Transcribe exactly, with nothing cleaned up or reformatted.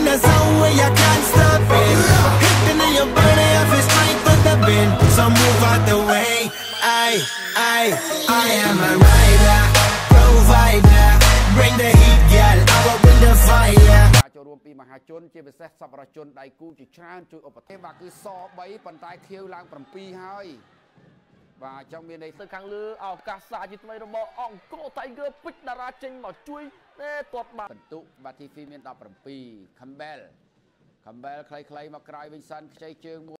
the zone where you can't stop it. Hitting in your body, I feel strength with the bend. So move out the way. I, I, I am a rider, provider. Bring the heat, girl. I will bring the fire. ចូលរួមពីមហាជនជាពិសេសសប្បុរសជនដៃគូជាច្រើនជួយឧបត្ថម្ភបាទគឺសបីប៉ុន្តែខៀវឡើង7ហើយបាទចង់មានន័យទៅខាងលើឱកាសសាជាថ្មីរបស់អង្គរ Tiger ពេជ្រតារាចេញមកជួយទាត់បានបន្ទុកបាទ ទី ហ្វី មាន17 Campbell Campbell ខ្លីៗមកក្រោយវិញសិនខ្ចីជើង